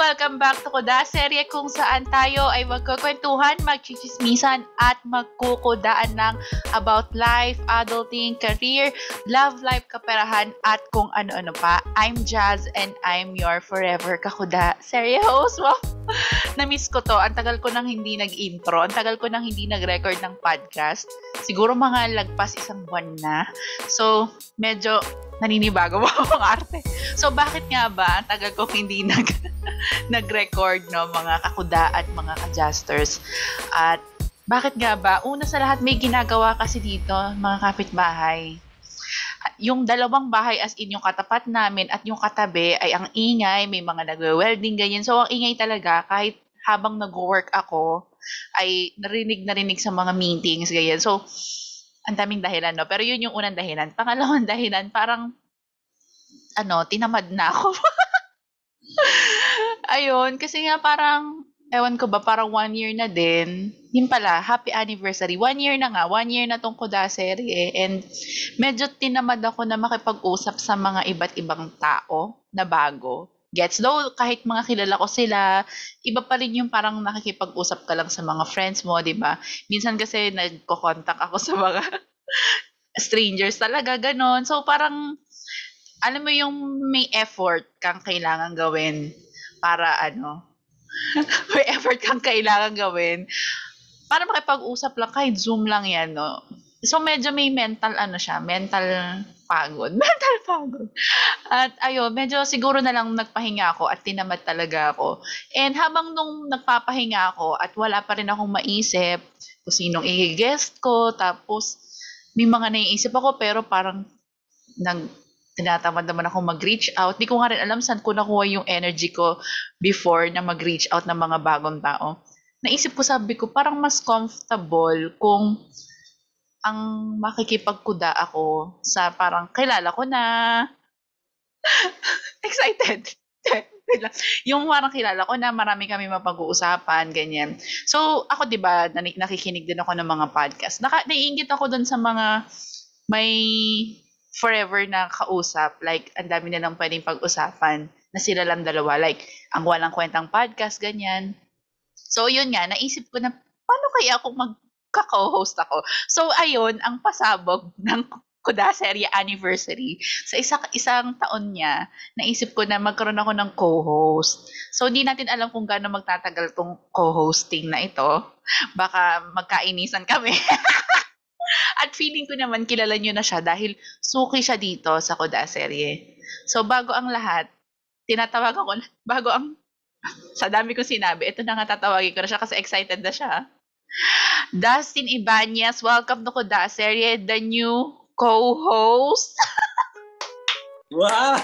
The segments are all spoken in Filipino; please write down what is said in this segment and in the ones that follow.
welcome back to Kuda, serye kung saan tayo ay magkukwentuhan, magchichismisan at magkukudaan ng about life, adulting, career, love life, kaperahan at kung ano-ano pa. I'm Jazz and I'm your forever kakuda serye host. Wow! Na-miss ko to. Ang tagal ko nang hindi nag-intro. Ang tagal ko nang hindi nag-record ng podcast. Siguro mga lagpas isang buwan na. So, medyo naninibago mo ang arte. So, bakit nga ba ang tagal ko hindi nag-record, no, mga kakuda at mga adjusters? At bakit nga ba? Una sa lahat, may ginagawa kasi dito, mga kapitbahay. Yung dalawang bahay as in yung katapat namin at yung katabi ay ang ingay, may mga nagwe-welding, ganyan. So, ang ingay talaga, kahit habang nag-work ako, ay narinig sa mga meetings, ganyan. So, ang daming dahilan, no? Pero yun yung unang dahilan. Pangalawang dahilan, parang, tinamad na ako. Ayun, kasi nga parang, ewan ko ba, parang 1 year na din. Yun pala, happy anniversary. 1 year na nga, 1 year na tong Kuda serye. And medyo tinamad ako na makipag-usap sa mga iba't ibang tao na bago. Gets? Though, kahit mga kilala ko sila, iba pa rin yung parang nakikipag-usap ka lang sa mga friends mo, di ba? Minsan kasi nagko-contact ako sa mga strangers talaga, ganon. So, parang, alam mo yung may effort kang kailangan gawin para may effort kang kailangan gawin para makipag-usap lang, kahit Zoom lang yan, no? So, medyo may mental pagod. Mental pagod. At ayun, medyo siguro na lang nagpahinga ako at tinamad talaga ako. And habang nung nagpapahinga ako at wala pa rin akong maisip kung sinong i-guest ko, tapos may mga naiisip ako pero parang tinatamad naman ako mag-reach out. Di ko nga rin alam saan ko nakuha yung energy ko before na mag-reach out ng mga bagong tao. Naisip ko, sabi ko, parang mas comfortable kung ang makikipagkuda ako sa parang kilala ko na excited. Yung parang kilala ko na marami kami mapag-uusapan, ganyan. So, ako 'di ba, nakikinig din ako ng mga podcast. Naiinggit ako doon sa mga may forever na kausap. Like, ang dami nilang pwedeng pag-usapan na sila lang dalawa. Like, ang walang kwentang podcast, ganyan. So, yun nga, naisip ko na, paano kaya ako magka-co-host ako? So, ayun, ang pasabog ng Kuda serye anniversary. Sa isang taon niya, naisip ko na magkaroon ako ng co-host. So, hindi natin alam kung gaano magtatagal tong co-hosting na ito. Baka magkainisan kami. At feeling ko naman kilala nyo na siya dahil suki siya dito sa Kuda serye. So, bago ang lahat, tinatawagan ko, sa dami kong sinabi, ito na nga tatawagin ko na siya kasi excited na siya. Dustin Ibanez, welcome to Kuda serye, the new co-host. Wow!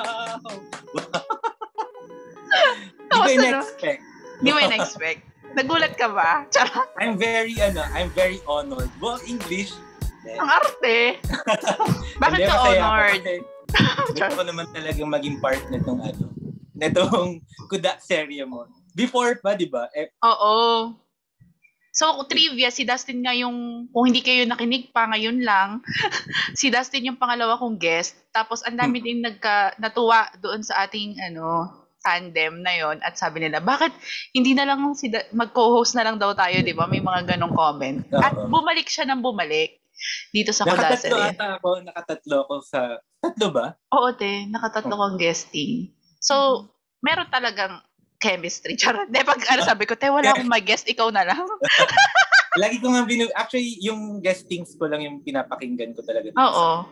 Di ko in-expect. Di mo in-expect. Nagulat ka ba? Charot. I'm very honored. Well, English. Ang arte. Bakit ka honored? Gusto ko naman talagang maging part netong Kuda serye mo. Before pa, di ba? Oo. So, trivia, si Dustin nga yung, kung hindi kayo nakinig pa ngayon lang, si Dustin yung pangalawa kong guest. Tapos, ang dami din natuwa doon sa ating, tandem na yon. At sabi nila, bakit hindi na lang mag-co-host na lang daw tayo, di ba? May mga ganong comment. At bumalik siya ng bumalik dito sa Kuda serye. Nakatatlo ako sa, tatlo ba? Oo, nakatatlo kong guesting. So, meron talagang chemistry. Charot. Pag sabi ko, wala akong mag-guest, ikaw na lang. Lagi ko nga actually, yung guestings ko lang yung pinapakinggan ko talaga. Oo.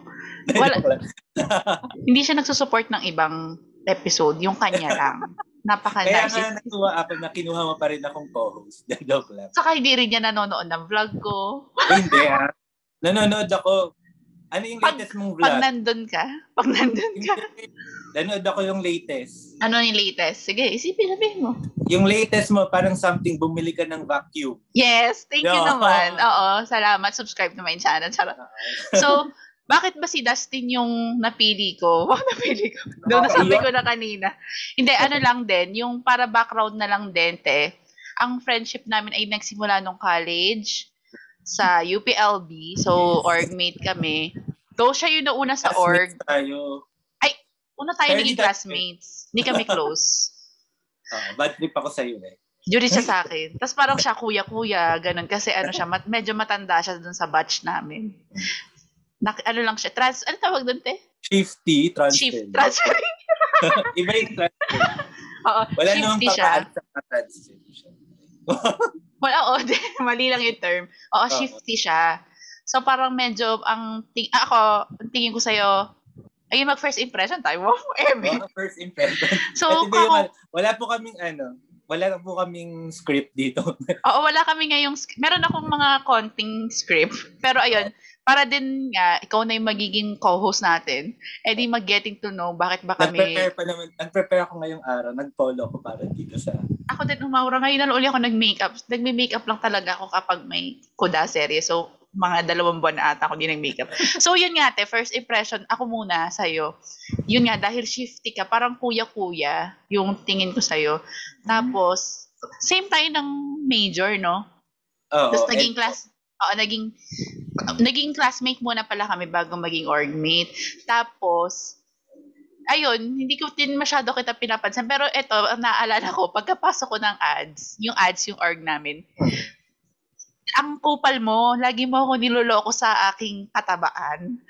Hindi siya nagsusupport ng ibang episode, yung kanya lang. Napaka-nice. Kaya nga natuwa ako na kinuha mo pa rin akong co-host. Joke lang. Saka hindi rin niya nanonood ng vlog ko. Hindi ha. Nanonood ako. Ano yung latest mong vlog? Pag nandun ka. Nanood ako yung latest. Ano yung latest? Sige, isipin mo. Yung latest mo, parang something, bumili ka ng vacuum. Yes, thank you naman. Oo, salamat. Subscribe to my channel. So, bakit ba si Dustin yung napili ko? Doon nasabi ko na kanina. Hindi, lang din. Yung para background na lang din, ang friendship namin ay nagsimula nung college sa UPLB. So, orgmate kami. Though siya yung nauna sa org. Tayo. Una tayo naging classmates. Hindi kami close. Bad trip ako sa'yo eh. Jury siya sa akin. Tapos parang siya kuya-kuya, ganun. Kasi ano siya, medyo matanda siya dun sa batch namin. Ano lang siya, ano tawag dun, te? Shifty Shift, transfer. transfer. Iba yung transfer. Oo, Wala namang shifty siya. pakaan sa transfer. Wala, mali lang yung term. Oo, shifty siya. So parang medyo, ang tingin ko sa'yo, ayun, mag-first impression tayo. Wow, first impression. So, wala po kaming script dito. Oo, wala kami ngayong, meron akong mga konting script. Pero ayun, para din nga, ikaw na yung magiging co-host natin, di mag-getting to know bakit ba kami... Nag-prepare ako ngayong araw, nag-follow ako para dito sa... Ako din, Maura, ngayon na uli ako nag-makeup. Nagme-makeup lang talaga ako kapag may kuda serye. So, mga 2 buwan na ata ako din nag-makeup. So, yun nga, first impression, ako muna sa'yo. Yun nga, dahil shifty ka, parang kuya-kuya yung tingin ko sa'yo. Tapos, same tayo ng major, no? Tapos naging classmate muna pala kami bago maging orgmate. Tapos, ayun, hindi ko din masyado kita pinapansin. Pero ito, naalala ko, pagkapasok ko ng yung org namin, ang kupal mo, lagi mo ako niloloko sa aking katabaan.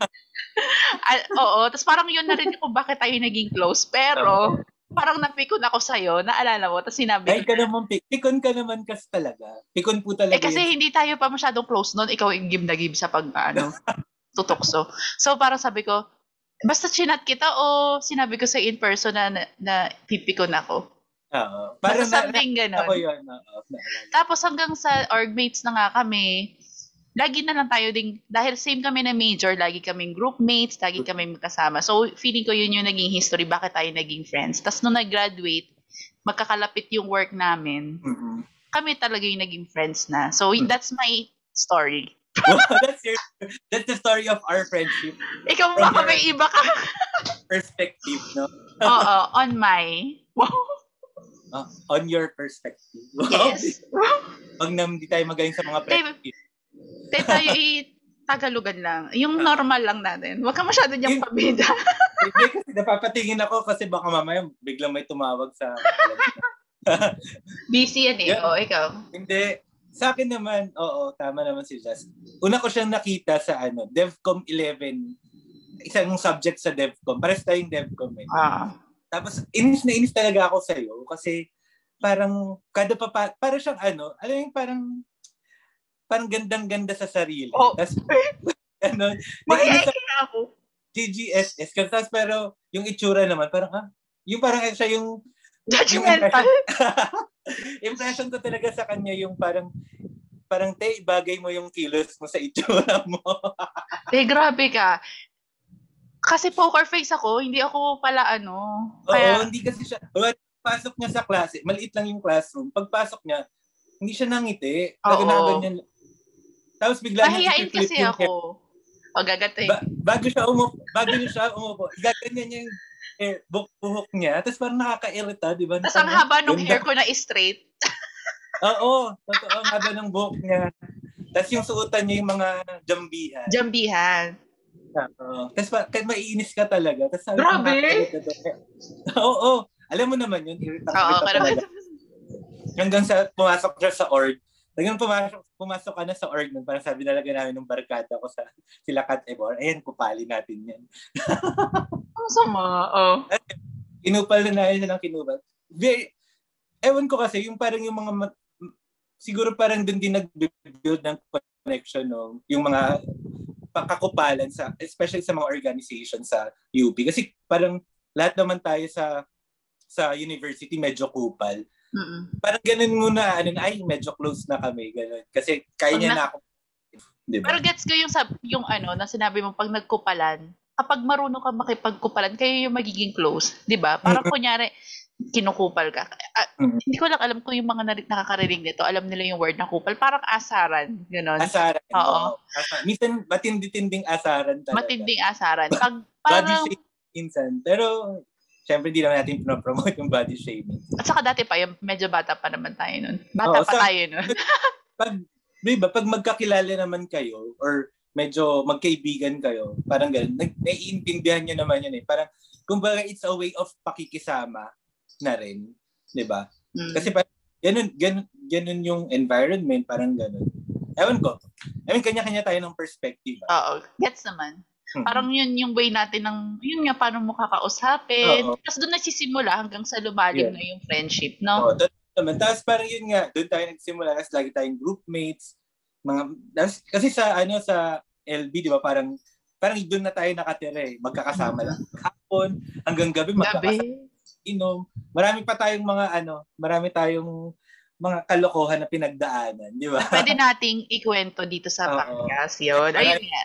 Oo, tapos parang yun na rin kung bakit tayo naging close. Pero, parang napikon ako sa'yo, naalala mo, tapos sinabi ko. Ay, pikon ka naman kasi talaga. Pikon po talaga. Kasi hindi tayo pa masyadong close noon, ikaw yung give na give sa tutokso. So, parang sabi ko, basta chinat kita o sinabi ko sa in person na pipikon ako. Oo. Parang something ganun. Ako yun. Tapos hanggang sa orgmates na nga kami, lagi na lang tayo ding, dahil same kami na major, lagi kaming groupmates, lagi kami magkasama. So, feeling ko yun yung naging history, bakit tayo naging friends. Tapos nung nag-graduate, magkakalapit yung work namin, kami talaga yung naging friends na. So, that's my story. That's the story of our friendship. Ikaw baka may iba ka. Perspective, no? Oo, on my... on your perspective. Yes. Pag hindi tayo magaling sa mga perspective. Tayo Tagalogan lang. Yung normal lang natin. Huwag ka masyado niyang pabida. Hindi kasi napapatingin ako kasi baka mamaya biglang may tumawag sa... Busy yan eh. Yeah. Ikaw. Hindi. Sa akin naman, oo, tama naman si Jazz. Una ko siyang nakita sa DevCom 11. Isang subject sa DevCom. Pares tayong DevCom eh. Tapos, inis na inis talaga ako sa'yo kasi parang para siyang alam yung parang gandang-ganda sa sarili. Tapos, ako. GGSS. Tapos, pero yung itsura naman, parang, yung parang siya yung judgmental. Impression ko talaga sa kanya yung parang bagay mo yung kilos mo sa itsura mo. Grabe ka. Kasi poker face ako, hindi ako pala Oo, hindi kasi siya. Pasok niya sa klase, maliit lang yung classroom. Pagpasok niya, hindi siya nangiti. Ganyan. Tapos bigla niya mahihain kasi ako. Gagatin. Bago siya umupo, gaganyan niya yung buhok niya. Tapos parang nakaka-irita, di ba? Tapos ang haba ng hair ko na straight. Oo, totoo. Ang haba ng buhok niya. Tapos yung suotan niya yung mga jambihan. Tapos maiinis ka talaga. Tapos sabi grabe! Oo. Alam mo naman yun. Irita talaga. Hanggang sa pumasok siya sa org. Hanggang pumasok ka na sa org nun. Parang sabi talaga namin ng barkada ko sa sila Kat Ebor. Ayan, kupali natin yan. Ang sama. Kinupal na namin silang kinupal. Ewan ko kasi, yung parang yung mga siguro parang dun din nag-build ng connection, no? Yung mga pagkakupalan especially sa mga organization sa UP kasi parang lahat naman tayo sa university medyo kupal. Parang ganun muna medyo close na kami ganun kasi kaya niya na ako, diba? Pero gets ko yung na sinabi mo pag nagkupalan, kapag marunong ka makipagkupalan kayo yung magiging close, 'di ba? Parang kunyari kinukupal ka. Hindi ko lang alam kung yung mga nakakarinig nito, alam nila yung word na kupal. Parang asaran. Gano'n. Asaran. Oo. Minsan, matindi-tinding asaran talaga. Matinding asaran. Pag body shaming minsan. Pero, syempre, di naman natin pinopromote yung body shaming. At saka dati pa, medyo bata pa naman tayo nun. Tayo nun. Pag magkakilala naman kayo, or medyo magkaibigan kayo, parang gano'n, naiintindihan nyo naman yun eh. Parang, kumbaga, it's a way of pakikisama na rin. Di ba? Kasi parang ganun yung environment, parang ganun. Ewan ko. I mean, kanya-kanya tayo ng perspective. Oo, gets naman. Parang yun yung way natin yun nga, paano mo kakausapin. Tapos doon nagsisimula hanggang sa lumalim na yung friendship, no? Tapos parang yun nga, doon tayo nagsimula kasi lagi tayong groupmates. Kasi sa LB, di ba, parang doon na tayo nakatira eh. Magkakasama lang. Hapon, hanggang gabi, magkakasama. Marami pa tayong marami tayong mga kalokohan na pinagdaanan, di ba? Pwede nating ikwento dito sa podcast yun. Ayun nga.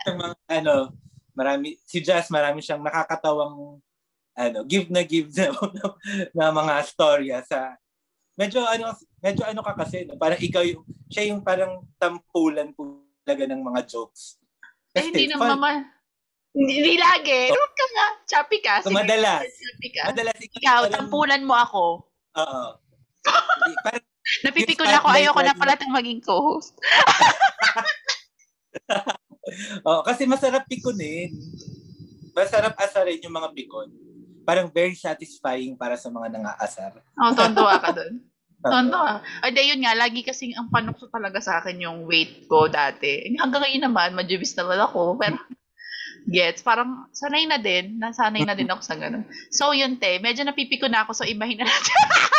Si Jazz, marami siyang nakakatawang give na mga storya sa medyo ka kasi, no? Parang ikaw siya yung parang tampulan po talaga ng mga jokes. Kasi hindi naman. Hindi lagi. Huwag ka nga. Choppy ka. So, madalas ikaw, tampulan mo ako. Oo. Parang napipikon ako. Ayoko na pala itong maging co-host. Kasi masarap pikunin. Masarap asarin yung mga pikon. Parang very satisfying para sa mga nangaasar. Tontuwa ka dun. Tontuwa. Yun nga, lagi kasing ang panukso talaga sa akin yung weight ko dati. Hanggang ngayon naman, madjubis naman ako. Pero, gets, parang nasanay na din ako sa ganun. So, yun medyo napipiko na ako, so ibahin na natin.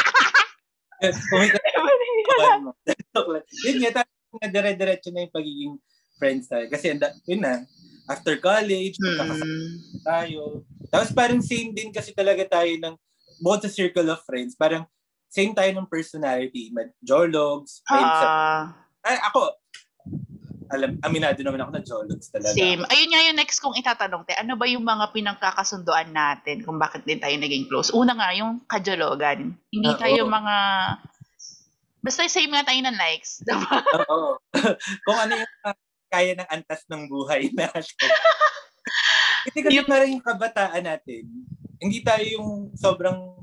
Yun nga, dire-diretso na yung pagiging friends tayo. Kasi yun na, after college, magkakasama tayo. Tapos parang same din kasi talaga tayo ng both sa circle of friends. Parang same tayo ng personality. Jologs. Ako, aminado naman ako na jologs talaga. Same. Ayun nga yung next kong itatanong, ano ba yung mga pinagkakasunduan natin kung bakit din tayo naging close? Una nga, yung kajologan. Hindi tayo mga... Basta same nga tayo ng likes. Diba? Oo. Kung ano yung kaya ng antas ng buhay natin. Kasi na rin yung kabataan natin. Hindi tayo yung sobrang...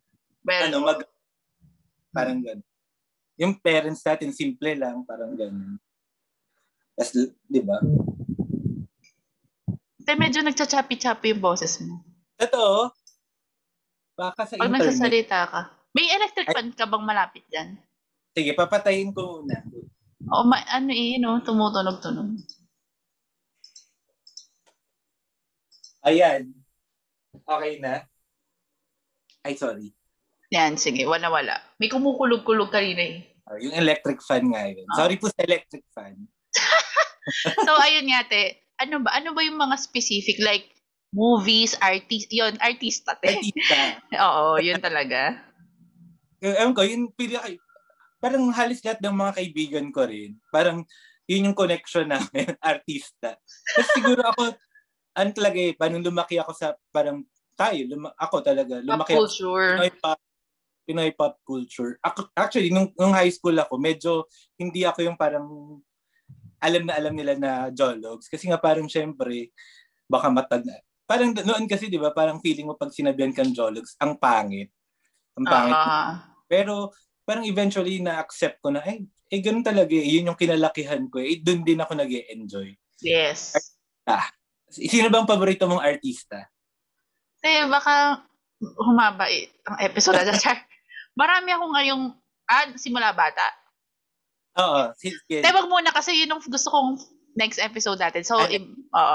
parang gano'n. Yung parents natin, simple lang, parang gano'n. Di ba? Medyo nagchachapi-chapi yung boses mo. Totoo? Baka sa pag internet. Pag nagsasalita ka. May electric fan ka bang malapit dyan? Sige, papatayin ko muna. Tumutunog-tunog. Ayan. Okay na? Ay, sorry. Yan, sige. Wala. May kumukulog-kulog kanina eh. Yung electric fan nga yun. Sorry po sa electric fan. So, ayun nga, ano ba yung mga specific, like, movies, artista, Artista. Oo, yun talaga. Ewan ko, parang halos lahat ng mga kaibigan ko rin, parang yun yung connection namin, artista. Kasi siguro ako, talaga parang lumaki ako sa, parang ako talaga, lumaki pop culture. Pinoy pop culture. Actually, nung high school ako, medyo hindi ako yung parang alam nila na jologs. Kasi nga parang syempre, baka parang noon kasi, di ba, parang feeling mo pag sinabihan kang jologs, ang pangit. Ang pangit. Pero parang eventually na-accept ko na, ganun talaga yun yung kinalakihan ko doon din ako nag-e-enjoy. Yes. Sino bang paborito mong artista? Baka humaba ang episode na marami ako ngayong simula bata. Oo. Wag muna kasi yun yung gusto kong next episode natin. So, oo.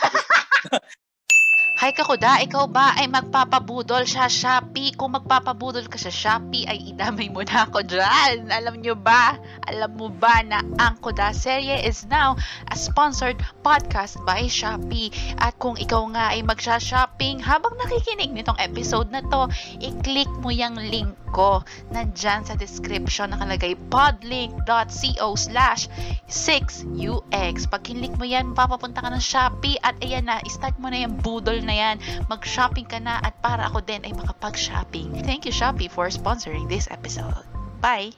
Hi Kakuda, ikaw ba ay magpapabudol sa Shopee? Kung magpapabudol ka sa Shopee, ay idamay mo na ako dyan. Alam mo ba na ang Kuda Serye is now a sponsored podcast by Shopee. At kung ikaw nga ay magsha-shopping habang nakikinig nitong episode na to, i-click mo yung link ko. Nandyan sa description nakalagay podlink.co/6ux. Pag kinlik mo yan, papapunta ka ng Shopee at ayan na, start mo na yung budol na yan. Mag-shopping ka na at para ako din ay makapag-shopping. Thank you Shopee for sponsoring this episode. Bye!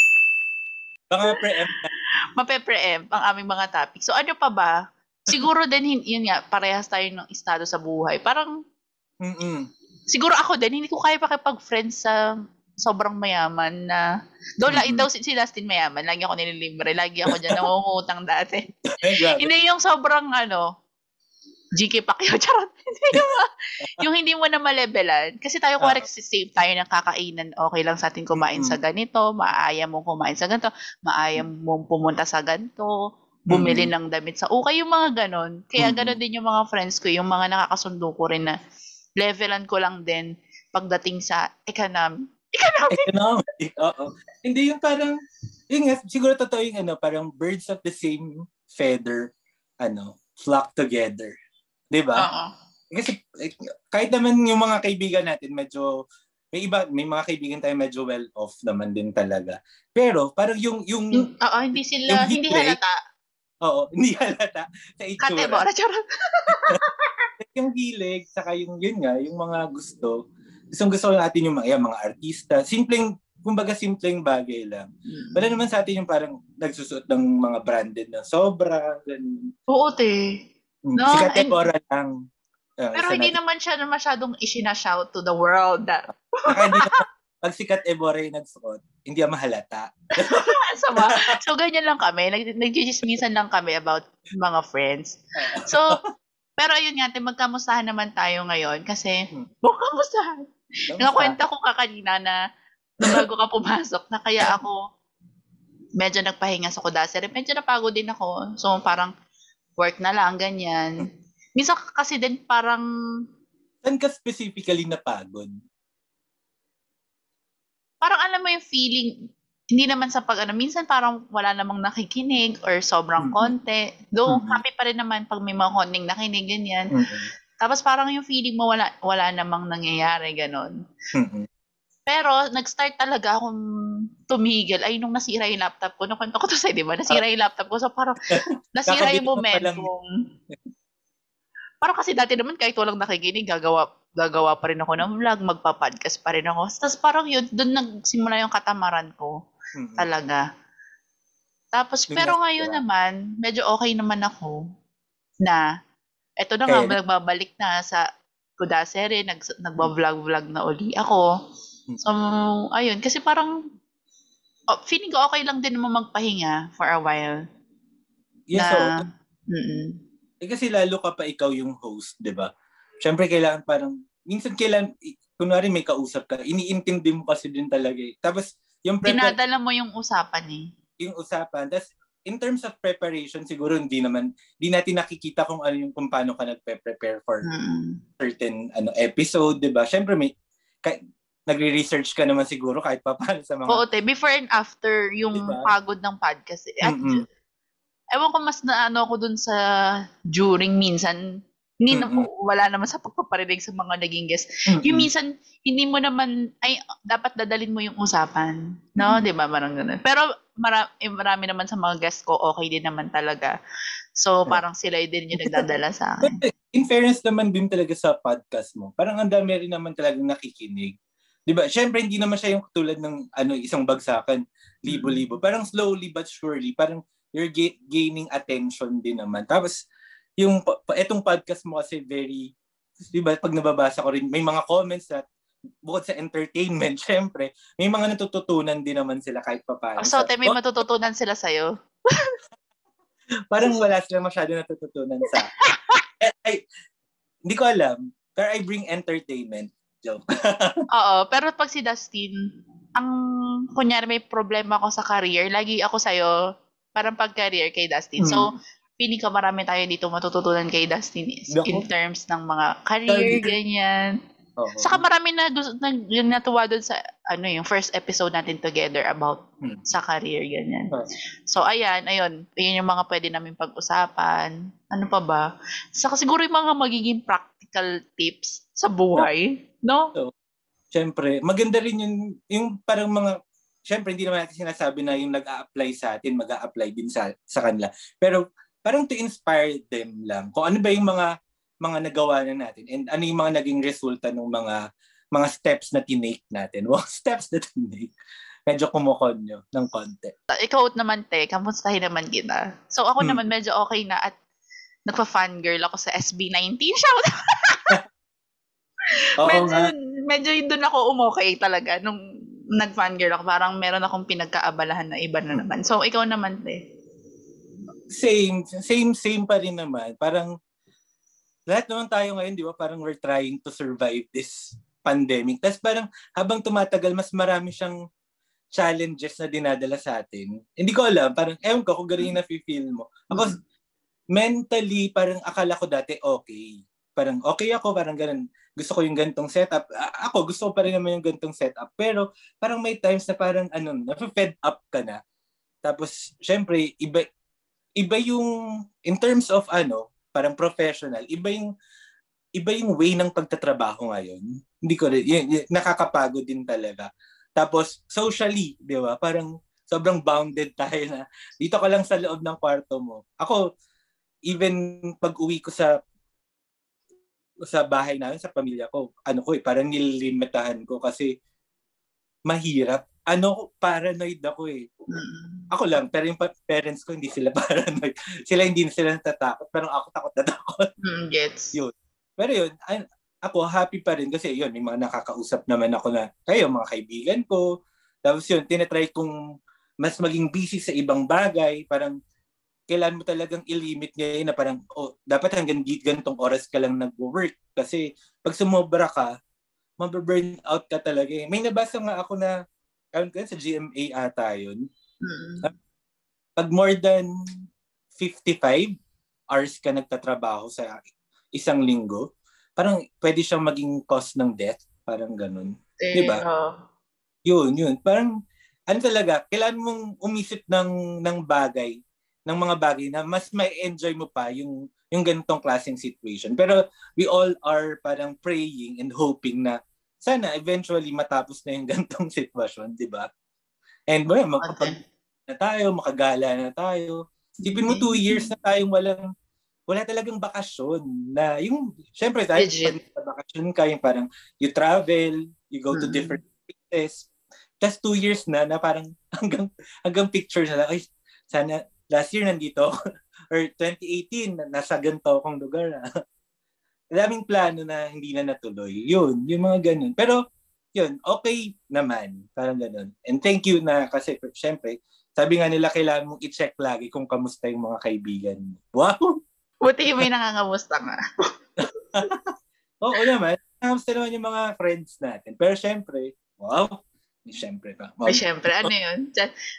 Mape-preempt ang aming mga topic. So ano pa ba? Siguro din, yun nga, parehas tayo ng estado sa buhay. Parang, siguro ako din, hindi ko kaya pakipag-friends sa sobrang mayaman na, daw si Lastin mayaman, lagi ako nililibre, lagi ako dyan nangungutang dati. Hindi yung sobrang GK Pacquiao, charot. Yung hindi mo na malevelan. Kasi tayo, Ah, correct, same tayo ng kakainan. Okay lang sa atin kumain sa mm, ganito, maaya mong kumain sa ganito, maaya mong pumunta sa ganito, bumili mm, ng damit sa ukay, yung mga ganon. Kaya ganon mm. din yung mga friends ko, yung mga nakakasundo ko rin na levelan ko lang din pagdating sa economic. Economic, oo. Hindi yung parang, yun nga, siguro totoo yung parang birds of the same feather, flock together. 'Di ba? Oo. Kasi kahit naman yung mga kaibigan natin medyo may mga kaibigan tayo medyo well off naman din talaga. Pero parang Oo, yung hindi hilig, halata. oo, hindi halata sa Kate itsura. Bora, charot. Yung hilig, saka yun nga, yung mga gusto. Gusto natin yung mga artista. Simpleng bagay lang. Wala naman sa atin yung parang nagsusuot ng mga branded na sobra, ganun. Oo, te. No, Si Katebora lang. pero Isa hindi natin. naman siya masyadong isinashout to the world. Saka hindi naman, pag si Katebora yung nagsuot, hindi yan mahalata. Sama. So, ganyan lang kami. Nagchichismisan lang kami about mga friends. So, pero ayun nga, magkamustahan naman tayo ngayon kasi, kamustahan. Kamusta? Nakakwenta ko ka kanina na nung bago ka pumasok na kaya ako medyo nagpahinga sa Kudasere. Medyo napagod din ako. So, parang work na lang, ganyan. Minsan kasi din parang Saan ka specifically napagod? alam mo yung feeling, hindi naman sa minsan parang wala namang nakikinig or sobrang Mm-mm. konti. Though, Mm-mm. happy pa rin naman pag may mga konting nakinig, ganyan. Mm-mm. Tapos parang yung feeling mo wala namang nangyayari, ganon. Mm-mm. Pero, nag-start talaga akong tumigil. Ay, nung nasira yung laptop ko, nakwento ko to sa'yo, di ba? Nasira yung laptop ko. So, parang nasira yung Kakabili ka pa lang. momentum. Parang kasi dati naman kahit walang nakikinig, gagawa pa rin ako ng vlog, magpa-podcast pa rin ako. Tapos parang yun, doon nagsimula yung katamaran ko. Mm-mm. Talaga. Tapos, Doon pero ngayon nasira. naman, medyo okay naman ako na, eto na nga, Kaya, nagbabalik na sa Kudasere, nagba-vlog-vlog na uli ako. So, ayun, kasi parang, feeling ko okay lang din naman magpahinga for a while. yeah, Na, so, mm kasi lalo ka pa ikaw yung host, di ba? Siyempre, minsan kunwari may kausap ka, iniintindi mo kasi din talaga eh. Tapos, dinadala mo yung usapan eh. yung usapan, tapos, in terms of preparation, siguro hindi natin nakikita kung paano ka nagpe-prepare for certain episode, di ba? Siyempre, nagre-research ka naman siguro kahit pa paano sa mga, Oo, te. Before and after yung di ba? pagod ng podcast. At Mm-mm. ewan ko mas naano ako dun sa during minsan. Hindi na, Mm-mm. wala naman sa pagpaparinig sa mga naging guest. Yung Mm-mm. minsan, hindi mo naman, dapat dadalin mo yung usapan. No? Di ba? Parang ganun. Pero marami naman sa mga guest ko, okay din naman talaga. So, parang sila din yung nagdadala sa akin. But in fairness naman din talaga sa podcast mo, parang ang dami rin naman talagang nakikinig. 'Di ba? Syempre hindi naman siya yung tulad ng isang bagsakan, libo-libo. Parang slowly but surely, parang you're gaining attention din naman. Tapos yung etong podcast mo kasi very, 'di ba, pag nababasa ko rin, may mga comments na bukod sa entertainment, syempre, may mga natututunan din naman sila kahit papaano. So, te, may matututunan sila sa'yo. Parang wala silang masyado natututunan sa hindi ko alam, pero I bring entertainment. Joke. Oo, pero pag si Dustin, kunyari may problema ako sa career, lagi ako sa'yo, parang pag-career kay Dustin. So, feeling ko marami tayo dito matututunan kay Dustin in terms ng mga career, ganyan. Saka marami yung natuwa doon sa yung first episode natin together about sa career, ganyan. So, ayun yung mga pwede namin pag-usapan. Ano pa ba? Saka siguro yung mga magiging practical tips sa buhay, no? So, syempre, maganda rin yung parang syempre hindi naman natin sinasabi na yung nag-a-apply sa atin, mag-a-apply din sa kanila. Pero parang to inspire them lang. Kung ano ba yung mga nagawa na natin and ano yung mga naging resulta ng mga steps na tinake natin. Wow, steps na tinake. Medyo kumukonyo ng konti. Ikaw naman, te, kamustahin naman kita. So, ako naman medyo okay na at nagpa-fangirl ako sa SB19. Shout medyo yun doon ako umokay talaga nung nag-fangirl ako. Parang meron akong pinagkaabalahan na iba na naman. So, ikaw naman, te. Same pa rin naman. Parang lahat naman tayo ngayon, di ba, parang we're trying to survive this pandemic. Tapos parang habang tumatagal, mas marami siyang challenges na dinadala sa atin. Hindi ko alam, parang ewan ko kung gano'n yung nafe-feel mo. Ako, mentally, parang akala ko dati okay. Parang okay ako, parang ganun. Gusto ko yung gantong setup. Ako, gusto ko pa rin naman yung gantong setup. Pero parang may times na parang na-fed up ka na. Tapos, syempre, iba yung, in terms of parang professional, iba yung way ng pagtatrabaho ngayon. Hindi ko rin, nakakapagod din talaga. Tapos, socially, di ba? Parang sobrang bounded tayo na dito ka lang sa loob ng kwarto mo. Ako, even pag-uwi ko sa bahay namin, sa pamilya ko, parang nililimitahan ko kasi mahirap. Paranoid ako eh. Ako lang, pero yung parents ko, hindi sila paranoid. Hindi sila natatakot. Parang ako takot na takot. Gets. Yun. Pero yun, ako happy pa rin kasi yun, may mga nakakausap naman ako na kayo, mga kaibigan ko. Tapos yun, tinatry kong mas maging busy sa ibang bagay. Parang kailan mo talagang i-limit ngayon na parang dapat hanggang ganitong oras ka lang nag-work. Kasi pag sumobra ka, mababurn out ka talaga eh. May nabasa nga ako na sa GMA ata yun. Pag more than 55 hours ka nagtatrabaho sa isang linggo, parang pwede siyang maging cause ng death. Parang ganun. Diba? Yun. Parang, talaga, kailan mong umisip ng bagay, ng mga bagay na mas may enjoy mo pa yung ganitong klaseng situation. Pero we all are parang praying and hoping na sana eventually matapos na yung ganitong sitwasyon, di ba? And makapag na tayo, makagala na tayo. Isipin mo 2 years na tayong wala talagang bakasyon na yung, syempre tayo pag bakasyon ka, yung parang you travel, you go to different places. Just 2 years na parang hanggang picture na lang, ay, sana last year nandito or 2018 nasa ganito akong lugar na. Daming plano na hindi na natuloy. Yun, yung mga ganun. Pero yun, okay naman. Parang ganun. And thank you na kasi syempre, sabi nga nila kailangan mong i-check lagi kung kamusta yung mga kaibigan mo. Wow! Buti may nangangamusta nga. Oo naman. Kamusta naman yung mga friends natin. Pero syempre, wow! Syempre pa. Wow. Syempre, ano yun?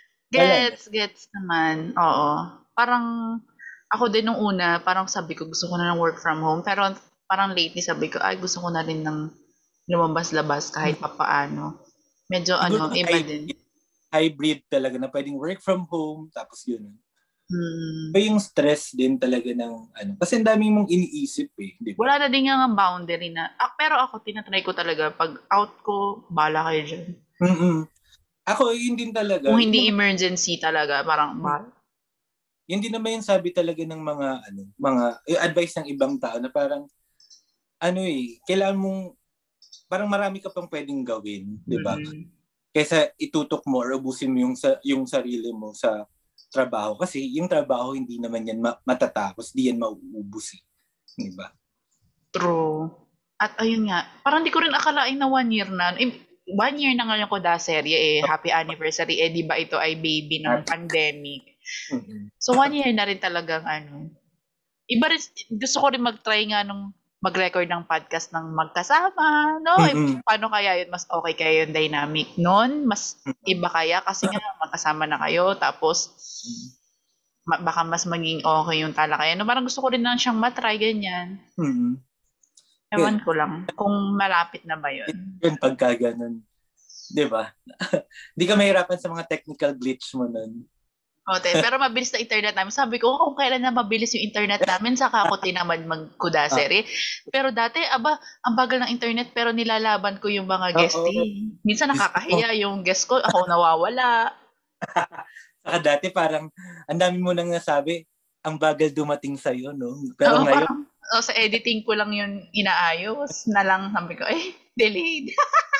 Gets naman. Oo. Parang ako din nung una, parang sabi ko gusto ko na ng work from home. Pero parang lately sabi ko, ay gusto ko na rin ng lumabas-labas kahit papaano. Medyo siguro iba din. Hybrid talaga na pwedeng work from home, tapos yun. Yung stress din talaga ng kasi ang dami mong iniisip eh. Di ba? Wala na din nga boundary na. Pero ako, tinatry ko talaga. Pag out ko, bahala kayo dyan. Ako, yun din talaga. Kung hindi emergency talaga, parang yun din naman yung sabi talaga ng mga advice ng ibang tao na parang kailangan mong parang marami ka pang pwedeng gawin, di ba? Kaysa itutok mo or ubusin mo yung sarili mo sa trabaho. Kasi yung trabaho, hindi naman yan matatapos. Di yan mauubos eh. Di ba? True. At ayun nga, parang di ko rin akalain na 1 year na. 1 year na ngayon ko serye eh. Happy anniversary. Eh, di ba ito ay baby ng pandemic? So 1 year na rin talagang Iba rin, gusto ko rin mag-try nga nung mag-record ng podcast ng magkasama, no? Paano kaya yun? Mas okay kaya yung dynamic nun? Mas iba kaya? Kasi nga, magkasama na kayo, tapos baka mas maging okay yung talakayan. No, parang gusto ko rin na siyang matry, ganyan. Ewan ko lang, kung malapit na ba yun. Yun, pagka ganun. Diba? Di ka mahirapan sa mga technical glitch mo nun. Pero mabilis na internet namin. Sabi ko, kung kailan na mabilis yung internet namin, saka ako tinamad magkudaseri. Pero dati, ang bagal ng internet, pero nilalaban ko yung mga guesting. Minsan nakakahiya yung guest ko, ako nawawala. Saka dati parang, ang dami mo nang nasabi, ang bagal dumating sa'yo, no? Pero ngayon, sa editing ko lang yun inaayos na lang, sabi ko, delayed.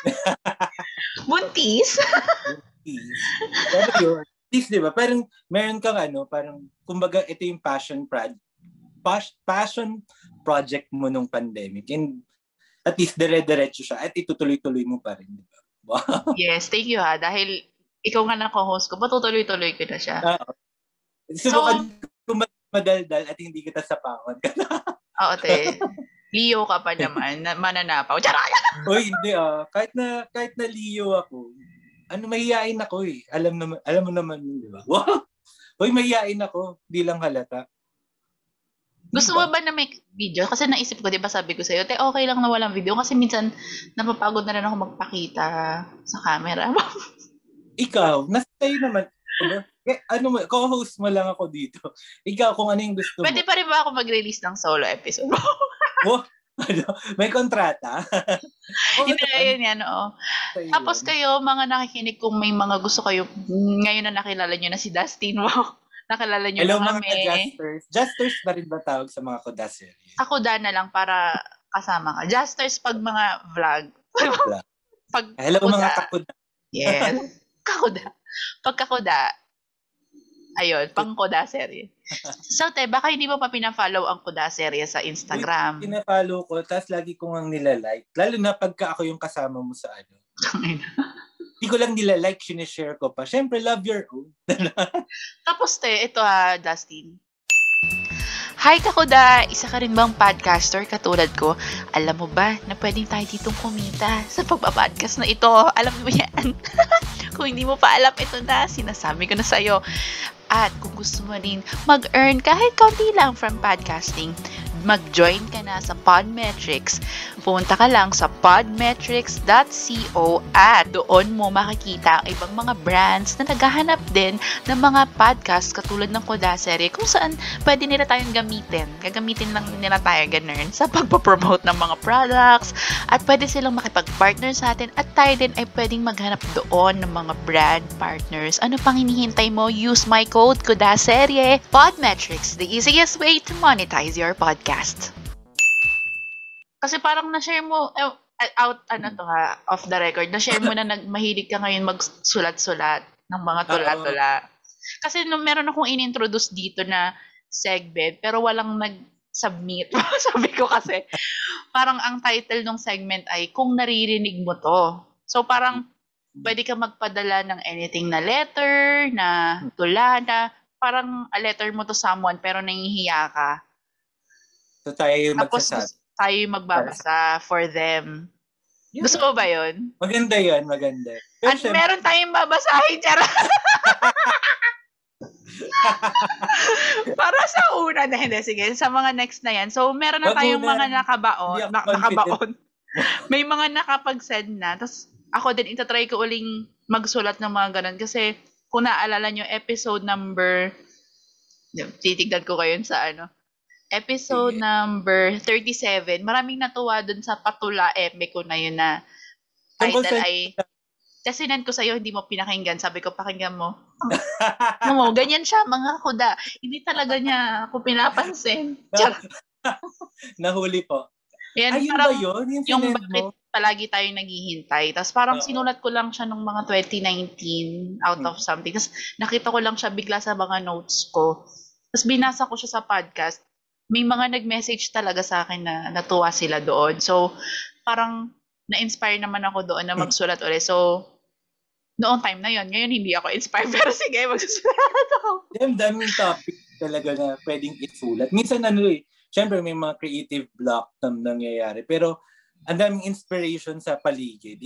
Buntis. Pero yun, at least, di ba? Parang meron kang parang, kumbaga, ito yung passion project mo nung pandemic. And at least, dire-diretso siya at itutuloy-tuloy mo pa rin, di ba? Wow. Yes, thank you ha. Dahil ikaw nga na co-host ko, patutuloy-tuloy ko na siya. Subukan kung madaldal at hindi kita sapawan. Oo, te. Leo ka pa naman, mananapaw. Charot! Uy, hindi Kahit na Leo ako, mahihain ako eh. Alam mo naman yun, di ba? Wow! Uy, mahihain ako. Di lang halata. Di Gusto ba? mo ba na may video? Kasi naisip ko, di ba sabi ko sa'yo, te, okay lang na walang video. Kasi minsan, napapagod na rin ako magpakita sa camera. Ikaw, nasa tayo naman. Diba? Co-host mo lang ako dito. Ikaw, kung ano yung gusto mo. Pwede pa rin ba ako mag-release ng solo episode? Oh, may kontrata? Hindi, ayun yan, oo. Tapos kayo, mga nakikinig, kung may mga gusto kayo, ngayon na nakilala nyo na si Dustin, wow. Nakilala nyo Hello na mga kami. ka-Justers. Justers ba rin ba tawag sa mga Kodasser? Ako na lang para kasama ka. Justers pag mga vlog. Pag Hello kakuda. mga kakuda. Yes. Kakuda. Pag kakuda, ayun, pang kuda serye. So, te, baka hindi mo pa pina-follow ang kuda serye sa Instagram. Pina-follow ko, tapos lagi ko ngang nilalike. Lalo na pagka ako yung kasama mo sa ano. Hindi ko lang nilalike, sinishare ko pa. Siyempre, love your own. Tapos, te, ito Dustin. Hi Kakuda! Isa ka rin bang podcaster katulad ko? Alam mo ba na pwedeng tayo ditong kumita sa pagpapodcast na ito? Alam mo yan? Kung hindi mo pa alam, ito na. Sinasabi ko na sa'yo. At kung gusto mo rin mag-earn kahit kaunti lang from podcasting, mag-join ka na sa Podmetrics. Pumunta ka lang sa podmetrics.co at doon mo makikita ang ibang mga brands na naghahanap din ng mga podcast katulad ng Kodasere kung saan pwede nila tayong gamitin. Gagamitin lang nila tayo ganun sa pagpapromote ng mga products at pwede silang makipag-partner sa atin at tayo din ay pwedeng maghanap doon ng mga brand partners. Ano pang hinihintay mo? Use my code Kodasere. Podmetrics, the easiest way to monetize your podcast. Kasi parang na-share mo, off the record, na-share mo na mahilig ka ngayon magsulat-sulat ng mga tula-tula. Kasi meron akong in-introduce dito na segment, pero walang nag-submit. Sabi ko kasi, parang ang title ng segment ay, Kung Naririnig Mo To. So parang, pwede ka magpadala ng anything na letter, na tula, na parang a letter mo to someone, pero nahihiya ka. So tayo yung Tapos magsasabi. tayo yung magbabasa for them. Yeah. Gusto mo ba yun? Maganda yun, maganda. At meron tayong babasahin, Chara. Para sa una na, hindi, sige, sa mga next na yan. So, meron na tayong mga nakabaon. May mga nakapag-send na. Tapos, ako din, itatry ko uling magsulat ng mga ganun. Kasi, kung naaalala nyo, episode number, titignan ko kayo sa episode number 37, maraming natuwa dun sa patula ko na yun na title ay, kasi nan ko sa'yo, hindi mo pinakinggan. Sabi ko, pakinggan mo. Ganyan siya, mga kuda. Hindi talaga niya ako pinapansin. Nahuli po. Yan, ayun ba yun? Yung bakit palagi tayong naghihintay. Tapos parang sinulat ko lang siya nung mga 2019 out of something. Tapos nakita ko lang siya bigla sa mga notes ko. Tapos binasa ko siya sa podcast. May mga nag-message talaga sa akin na natuwa sila doon. So, parang na-inspire naman ako doon na magsulat ulit. So, noong time na yon, ngayon hindi ako inspired. Pero sige, magsusulat ako. Daming topic talaga na pwedeng isulat. Minsan syempre may mga creative block na nangyayari. Pero, ang daming inspiration sa paligid.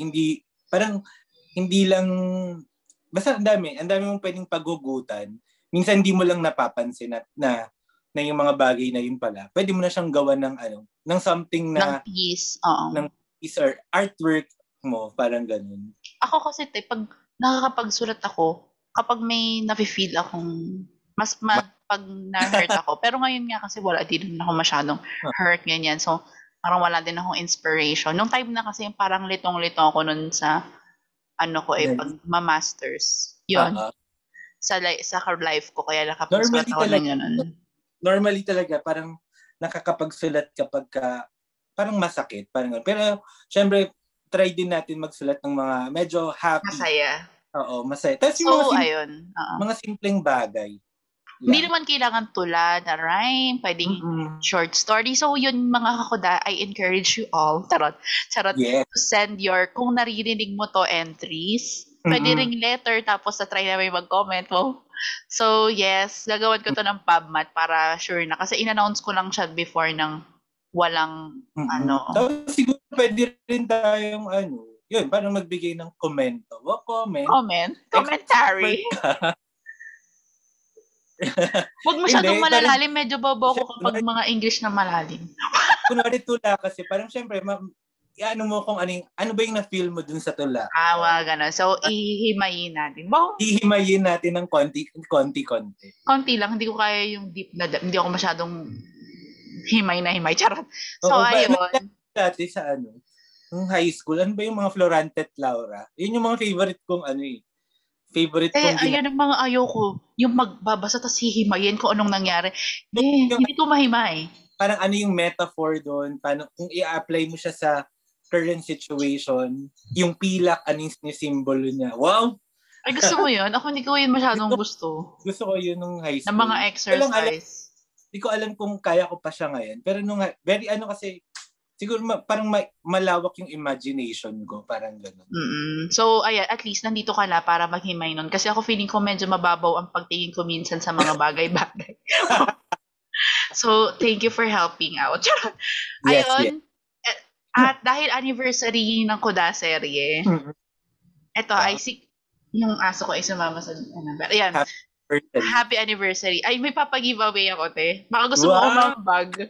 Hindi lang, basta ang dami mong pwedeng paghugutan. Minsan hindi mo lang napapansin na yung mga bagay na yun pala, pwede mo na siyang gawa ng something na ng piece, ng piece or artwork mo, parang ganun. Ako kasi pag nakakapagsulat ako, kapag may nafe-feel akong pag na-hurt ako. Pero ngayon nga kasi wala din ako masyadong hurt, ganyan. So, parang wala din akong inspiration. Nung time na kasi parang litong-litong ako nun sa pag ma-masters. Yun. Sa life ko, kaya nakapagsulat ako ng ganun. Normally talaga, parang nakakapagsulat kapag parang masakit. Parang, pero, syempre, try din natin magsulat ng mga medyo happy. Masaya. Oo, masaya. Tapos yung mga simpleng bagay. Hindi naman kailangan tula na rhyme, pwedeng short story. So, yun mga kakuda, I encourage you all, charot, yes, to send your, kung naririnig mo to, entries. Pwede ring letter, tapos try na may mag-comment mo. So, yes, gagawin ko to ng PubMat para sure na. Kasi in-announce ko lang siya before ng walang So, siguro pwede rin tayong yun, parang magbigay ng komento. Commentary. Huwag masyadong malalalim, medyo bobo ko kapag mga English na malalim. Kunwari tula kasi, parang syempre, ano mo kung ano ba yung na-feel mo dun sa tula. Gano'n. So, ihimayin natin. Ihimayin natin ng konti. Konti lang, hindi ko kaya yung deep na, hindi ako masyadong himay. Charot. So, ayun. Dati sa nung high school, ano ba yung mga Florante at Laura? Yun yung mga favorite kong favorite kong ayun ang mga ayoko. Yung magbabasa tapos hihimayin kung anong nangyari. Hindi ko mahimay. Parang yung metaphor doon, paano kung i-apply mo siya sa current situation, yung pilak, yung simbolo niya. Wow! Ay, gusto mo yun? Ako hindi ko yun masyadong gusto. Gusto ko yun nung high school. Na mga exercise. Hindi ko alam kung kaya ko pa siya ngayon. Pero nung, very kasi, siguro parang malawak yung imagination ko. Parang gano'n. So, ayan, at least nandito ka na para maghimay nun. Kasi ako feeling ko medyo mababaw ang pagtingin ko minsan sa mga bagay-bagay. So, thank you for helping out. Yes, ayun. Yes. At dahil anniversary ng Kuda serye, ito ay yung aso ko ay sumama sa ayan. Happy anniversary. Ay, may papa-giveaway ako, te. Baka gusto mo umambag.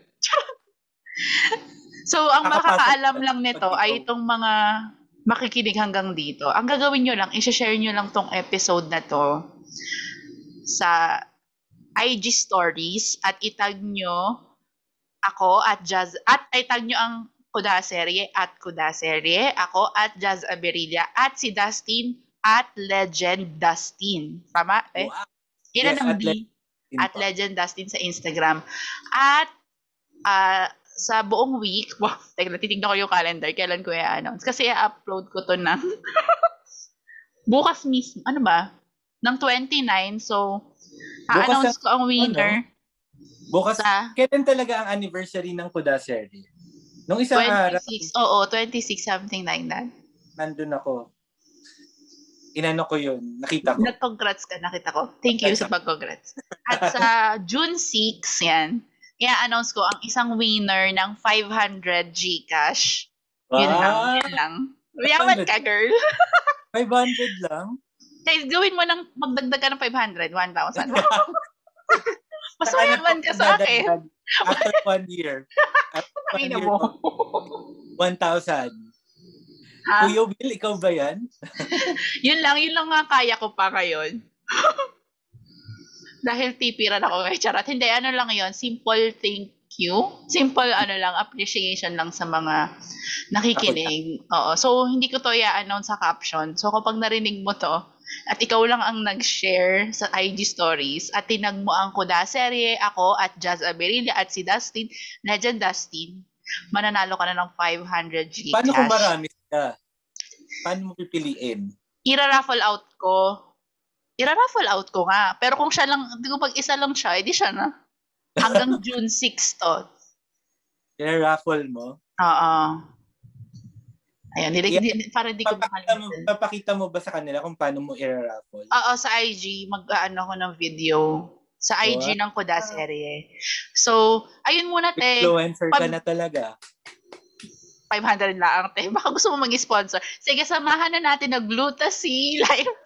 So, ang makakaalam lang nito ay itong mga makikinig hanggang dito. Ang gagawin nyo lang, i-share nyo lang tong episode na to sa IG stories at itag nyo ako at Jazz, at itag nyo ang Kuda serye at Kuda serye, ako at Jazz Aberilla, at si Dustin at Legend Dustin. Tama? Wow. Yes, at Legend Dustin sa Instagram. At sa buong week, titignan ko yung calendar, kailan ko i-announce. Kasi i-upload ko to ng bukas mismo, ng 29, so a-announce ko ang winner. Bukas, kailan talaga ang anniversary ng Kuda serie? Nung isang 26, araw? Oo, 26, something like that. Nandun ako. Inano ko yun, nakita ko. Nag-congrats ka, nakita ko. Thank you sa pag-congrats. At sa June 6, yan, i-announce ko ang isang winner ng 500 GCash. Wow. Yun lang. Yaman ka, girl. 500 lang? Guys, gawin mo magdagdag ka ng 500, 1,000. Mas mayaman ka sa akin. After 1 year. After 1 year, mo. 1,000. Kuya Will, ikaw ba yan? yun lang nga kaya ko pa ngayon. Dahil tipiran ako kay Charat. Hindi, lang yun, simple thank you. Simple appreciation lang sa mga nakikinig. Oo. So, hindi ko to i-announce sa caption. So, kapag narinig mo to, at ikaw lang ang nag-share sa IG stories, at tinag mo ang Kuda serye, ako at Jazz Aberilla, at si Dustin, Legend Dustin, mananalo ka na ng 500 GCash. Paano kung marami ka? Paano mo pipiliin? Ira-raffle out ko nga. Pero kung siya lang, hindi ko pag isa lang siya, edi siya na. Hanggang June 6 to. Ira-raffle mo? Oo. Ayan, para hindi ko makalimutan. Papakita mo ba sa kanila kung paano mo ira-raffle? Oo, sa IG, mag-ano ko ng video. Sa IG ng Kuda serye. So, ayun muna, te. Influencer ka na talaga. 500 lang, te. Baka gusto mo mag-sponsor. Sige, samahan na natin ng Glutasy Live.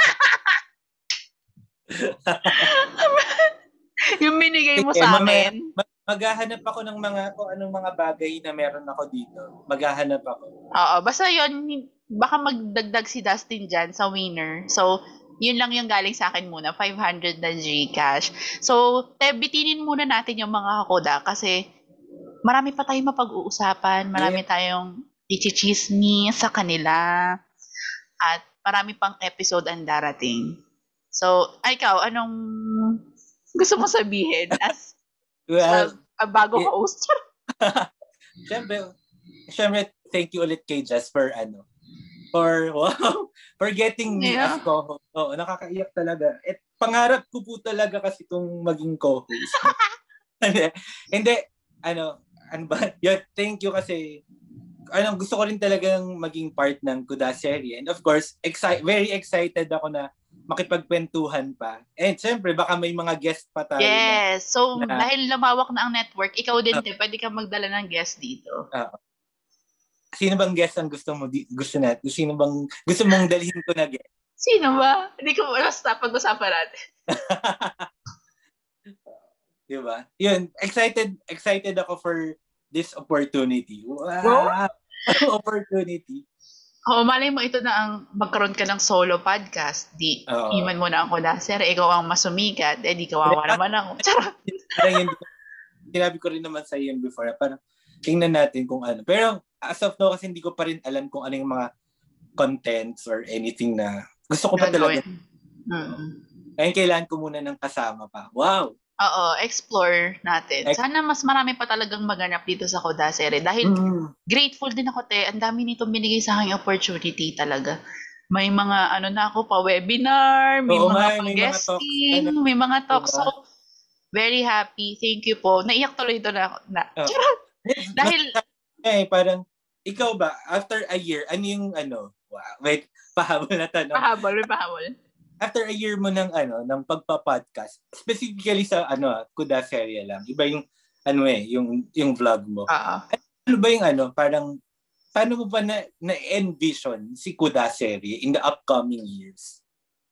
Yung binigay mo sa akin. Maghahanap ako ng kung anong mga bagay na meron ako dito. Maghahanap ako. Oo, basta yun, baka magdagdag si Dustin dyan sa winner. So, yun lang yung galing sa akin muna, 500 na GCash. So, bitinin muna natin yung mga Kuda kasi marami pa tayong mapag-uusapan, marami tayong ichichismis sa kanila, at marami pang episode ang darating. So, ikaw, anong gusto mo sabihin as a bago host? Siyempre, thank you ulit kay Jess for getting me as co-host. Oo, nakakaiyak talaga. Pangarap ko po talaga kasi itong maging co-host. Hindi, thank you kasi gusto ko rin talagang maging part ng Kuda serye. And of course, very excited ako na makipagkwentuhan pa. And syempre, baka may mga guest pa tayo Yes. So, na dahil lumawak na ang network, ikaw din, te, pwede kang magdala ng guest dito. sino bang guest ang gusto mo? Gusto natin? Sino bang gusto mong dalhin ko na guest? Sino ba? Hindi ko basta pag-usapan natin. Diba? Yun, excited ako for this opportunity. Wow! Opportunity. Oo, malay mo ito na ang magkaroon ka ng solo podcast. Di, iman mo na ako na, sir, ikaw ang masumikat. Eh, di kawawa naman ako. Charot. Parang yun, sinabi ko rin naman sa iyo before, parang tingnan natin kung ano. Pero as of now, kasi hindi ko pa rin alam kung ano yung mga contents or anything na gusto ko pa talaga. Kaya kailangan ko muna ng kasama pa. Wow! Oo, explore natin. Sana mas marami pa talagang maganap dito sa Kodasere. Dahil grateful din ako, te. Ang dami nitong binigay sa aking opportunity talaga. May mga na ako pa webinar, may mga guesting, may mga talks. So, very happy. Thank you po. Naiyak tuloy ito na. Dahil parang ikaw ba after a year, ano yung wait, pahabol na tanong. Pahabol. After a year mo ng pagpa-podcast, specifically sa Kodasere lang. Iba yung yung vlog mo. Ano ba yung parang paano mo ba na-envision si Kodasere in the upcoming years?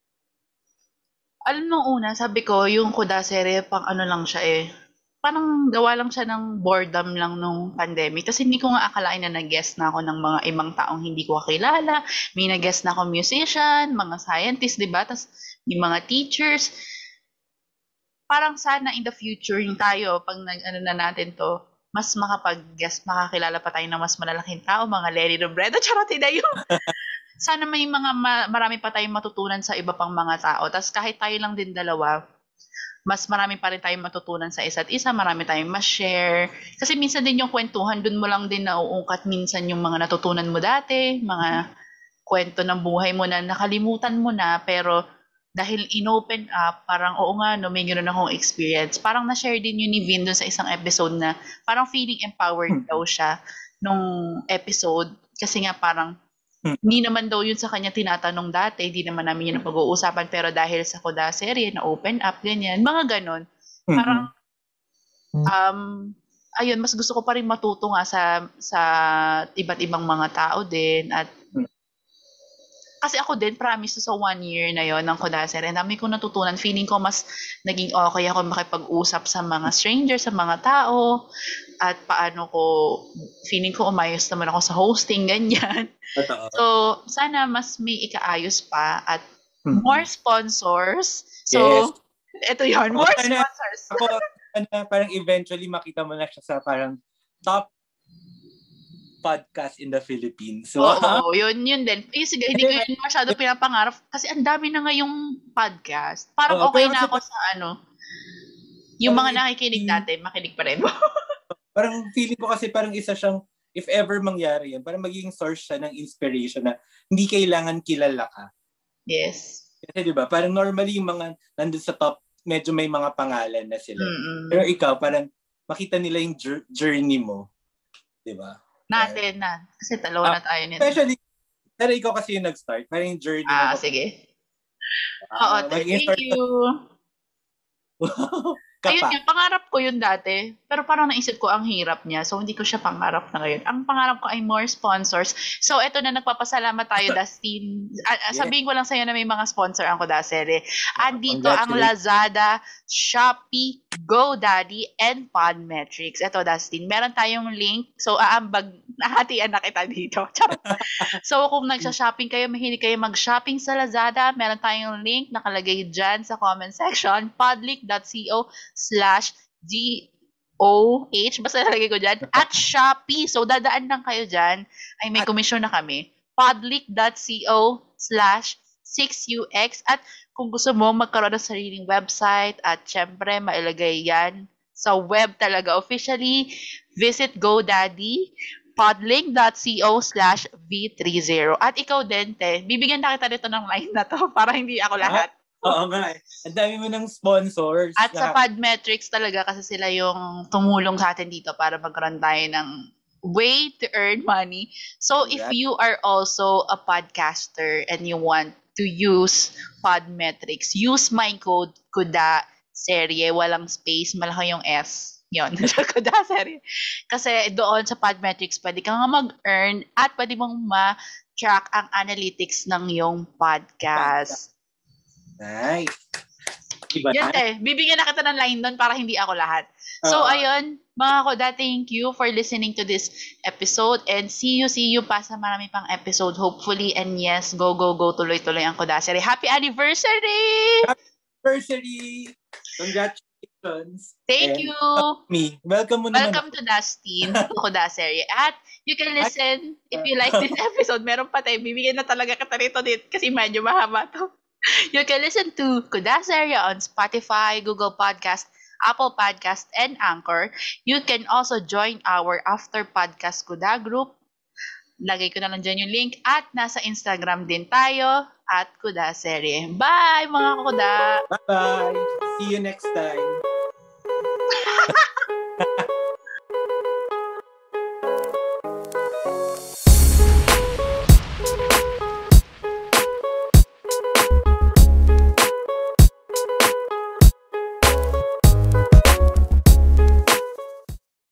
Alam nung una, sabi ko, yung Kodasere pang lang siya parang gawa lang siya ng boredom lang nung pandemic. Kasi hindi ko nga akalain na nag-guest na ako ng mga ibang taong hindi ko kakilala. May nag-guest na ako musician, mga scientists, di ba? Tapos may mga teachers. Parang sana in the future yung tayo, pag na natin to, mas makapag-guest, makakilala pa tayo ng mas malalaking tao, mga Lenny Robredo, charot, hindi yun. Sana may marami pa tayong matutunan sa iba pang mga tao. Tapos kahit tayo lang din dalawa, mas marami pa rin tayong matutunan sa isa't isa, marami tayong ma-share. Kasi minsan din yung kwentuhan, dun mo lang din nauungkat minsan yung mga natutunan mo dati, mga kwento ng buhay mo na nakalimutan mo na, pero dahil inopen up, parang oo nga, may ganoon akong experience. Parang na-share din yun ni Vin dun sa isang episode na parang feeling empowered daw siya nung episode. Kasi nga parang hindi naman daw yun sa kanya tinatanong dati, hindi naman namin yun pag-uusapan, pero dahil sa Kodasere, na-open up, ganyan, mga ganon. Parang, ayun, mas gusto ko pa rin matuto nga sa iba't ibang mga tao din, at kasi ako din, promise sa 1 year na yon ng Kodasere, dami kong natutunan. Feeling ko mas naging okay ako makipag-usap sa mga strangers, sa mga tao, at paano ko, feeling ko umayos naman ako sa hosting, ganyan. So, sana mas may ikaayos pa at more sponsors. So, ito yon, more sponsors. Ako, parang eventually makita mo na siya sa parang top podcast in the Philippines. So, oo, yun din. Sige, hindi ko yun masyado pinapangarap kasi ang dami na ngayong podcast. Parang okay na ako sa yung mga nakikinig natin, makinig pa rin. Parang feeling ko kasi parang isa siyang, if ever mangyari yan, parang magiging source siya ng inspiration na hindi kailangan kilala ka. Yes. Kasi diba, parang normally yung mga nandun sa top, medyo may mga pangalan na sila. Pero ikaw, parang makita nila yung journey mo. Diba? Natin na. Kasi dalawa na tayo nito. Especially, pero ikaw kasi yung nag-start. Parang yung journey mo. Sige. Oo, thank you. Ayun nga, pangarap ko yun dati. Pero parang naisip ko ang hirap niya. So, hindi ko siya pangarap na ngayon. Ang pangarap ko ay more sponsors. So, eto na, nagpapasalamat tayo, Dustin. Sabihin ko lang sa'yo na may mga sponsor ang Kodasere. Andito ang Lazada, Shopee, GoDaddy, and Podmetrics. Eto, Dustin, meron tayong link. So, nahatian na kita dito. So, kung nagsha-shopping kayo, mahilig kayo mag-shopping sa Lazada, meron tayong link nakalagay dyan sa comment section, podlick.co/GOH, basta nalagay ko dyan, at Shopee. So, dadaan lang kayo dyan, ay may komisyon na kami. podlick.co/6UX, at kung gusto mo magkaroon ng sariling website, at syempre, mailagay yan sa web talaga officially, visit GoDaddy, podlink.co/V30. At ikaw din, te, bibigyan na kita dito ng line na to para hindi ako lahat. Oo nga eh. Ang dami mo ng sponsors. At sa Podmetrics talaga kasi sila yung tumulong sa atin dito para magkaroon tayo ng way to earn money. So if you are also a podcaster and you want to use Podmetrics, use my code KUDA serye, walang space, malaki yung S. Yun, KUDA serye. Kasi doon sa Podmetrics, pwede kang mag-earn at pwede mong ma-track ang analytics ng iyong podcast. Nice. Diba Yan bibigyan na kita ng line doon para hindi ako lahat. So, ayun, mga KUDA, thank you for listening to this episode and see you pa sa marami pang episode, hopefully. And yes, go, tuloy-tuloy ang KUDA serie. Happy anniversary! Happy anniversary! Congratulations! Thank you! Welcome mo naman. Welcome to Dustin, KUDA serie. At you can listen, if you like this episode, meron pa tayo, bibigyan na talaga kita rito kasi medyo mahaba to. You can listen to KUDA serie on Spotify, Google Podcast, Apple Podcast, and Anchor. You can also join our After Podcast KUDA group. Lagay ko na lang dyan yung link. At nasa Instagram din tayo at KUDA serie. Bye mga KUDA! Bye-bye! See you next time!